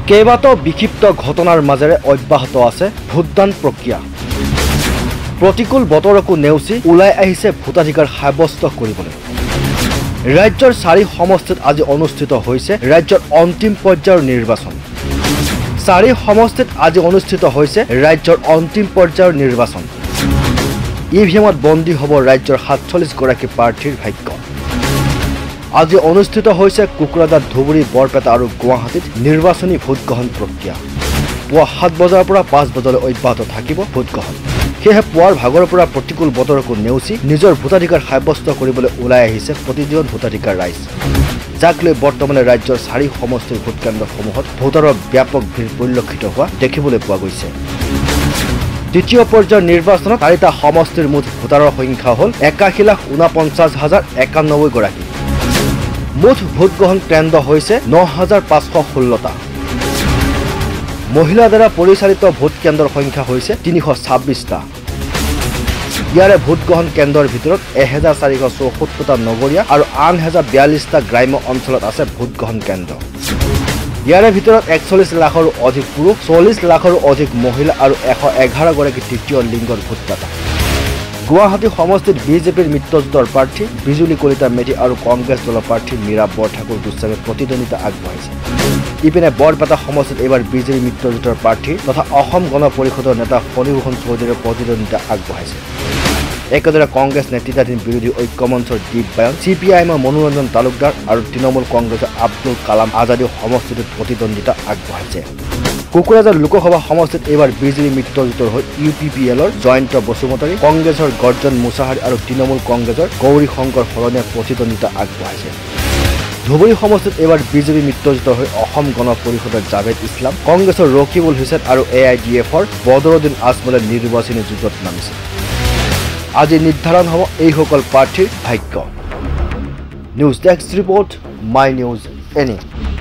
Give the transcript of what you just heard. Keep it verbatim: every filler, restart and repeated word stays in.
কেইবাটাও বিক্ষিপ্ত ঘটনাৰ মাজেৰে অব্যাহত আছে ভোটদান প্ৰক্ৰিয়া প্ৰতিকূল বতৰকো নেওচি ওলাই আহিছে ভোটাধিকাৰ সাব্যস্ত কৰিবলৈ ৰাজ্যৰ চাৰি সমষ্টিত আজি অনুষ্ঠিত হৈছে ৰাজ্যৰ অন্তিম পৰ্যায়ৰ নিৰ্বাচন চাৰি সমষ্টিত আজি অনুষ্ঠিত হৈছে ৰাজ্যৰ অন্তিম পৰ্যায়ৰ নিৰ্বাচন ইভিএমত বন্দী হ'ব ৰাজ্যৰ সাতচল্লিছ গৰাকী প্ৰাৰ্থীৰ ভাগ্য আজি অনুষ্ঠিত হৈছে কুকুৰাঝাৰ ধুবুৰী বৰপেটা আৰু গুৱাহাটীত নিৰ্বাচনী ভোটগ্ৰহণ প্ৰক্ৰিয়া পুৱা সাত বজাৰ পৰা পাঁচ বজালৈ অব্যাহত থাকিব ভোটগ্ৰহণ সেয়েহে পুৱাৰ ভাগৰ পৰা প্ৰতিকূল বতৰকো নেওচি নিজৰ ভোটাধিকাৰ সাব্যস্ত কৰিবলৈ ওলাই আহিছে প্ৰতিজন ভোটাধিকাৰ ৰাইজ যাক লৈ বৰ্তমানে ৰাজ্যৰ চাৰি সমষ্টিৰ ভোটকেন্দ্ৰসমূহত ভোটাৰৰ ব্যাপক ভিৰ পৰিলক্ষিত হোৱা দেখিবলৈ পোৱা গৈছে দ্বিতীয় পৰ্যায়ৰ নিৰ্বাচনত চাৰিটা সমষ্টিৰ মুঠ ভোটাৰৰ সংখ্যা হ'ল একাশী লাখ ঊনপঞ্চাছ হাজাৰ একানব্বৈ গৰাকী মুঠ ভোটগ্ৰহণ কেন্দ্ৰ হৈছে ন হাজাৰ পাঁচশ ষোল্লটা মহিলা দ্বাৰা পৰিচালিত ভোট কেন্দ্ৰৰ সংখ্যা হৈছে তিনিশ ছাব্বিছটা ইয়াৰে ভোটগ্ৰহণ কেন্দ্ৰৰ ভিতৰত এহেজাৰ চাৰিশ চৌসত্তৰটা নগৰীয়া আৰু আঠ হাজাৰ বিয়াল্লিছটা গ্ৰাম্য অঞ্চলত আছে ভোটগ্ৰহণ কেন্দ্ৰ ইয়াৰে ভিতৰত একচল্লিছ লাখৰো অধিক পুৰুষ চল্লিছ লাখৰো অধিক মহিলা আৰু এশ এঘাৰ গৰাকী তৃতীয় লিংগৰ ভোটদাতা গুৱাহাটী সমষ্টিত বিজেপিৰ মিত্ৰজোঁটৰ প্ৰাৰ্থী বিজুলী কলিতা মেধি আৰু কংগ্ৰেছ দলৰ প্ৰাৰ্থী মীৰা বৰঠাকুৰ গোস্বামীয়ে প্ৰতিদ্বন্দ্বিতা আগবঢ়াইছে ইপিনে বৰপেটা সমষ্টিত এইবাৰ বিজেপি মিত্ৰজোঁটৰ প্ৰাৰ্থী তথা অসম গণ পৰিষদৰ নেতা ফণীভূষণ চৌধুৰীয়ে প্ৰতিদ্বন্দ্বিতা আগবঢ়াইছে একেদৰে কংগ্ৰেছ নেতৃত্বাধীন বিৰোধী ঐক্যমঞ্চৰ দীপবায়ন চি পি আই এমৰ মনোৰঞ্জন তালুকদাৰ আৰু তৃণমূল কংগ্ৰেছৰ আব্দুল কালাম আজাদীও সমষ্টিটোত প্ৰতিদ্বন্দ্বিতা আগবঢ়াইছে কুকুৰাঝাৰ লোকসভা সমষ্টিত এইবাৰ বিজেপি মিত্ৰজোঁটৰ হৈ ইউ পি পি এলৰ জয়ন্ত বসুমতাৰী কংগ্ৰেছৰ গৰ্জন মুছাহাৰী আৰু তৃণমূল কংগ্ৰেছৰ গৌৰী শংকৰ শৰণীয়ে প্ৰতিদ্বন্দ্বিতা আগবঢ়াইছে ধুবুৰী সমষ্টিত এইবাৰ বিজেপি মিত্ৰজোঁটৰ হৈ অসম গণ পৰিষদৰ জাভেদ ইছলাম কংগ্ৰেছৰ ৰকিবুল হুছেইন আৰু এ আই ডি এফৰ বদৰুদ্দিন আজমলে নিৰ্বাচনী যুঁজত নামিছে আজি নিৰ্ধাৰণ হ'ব এইসকল প্ৰাৰ্থীৰ ভাগ্য news desk report my news any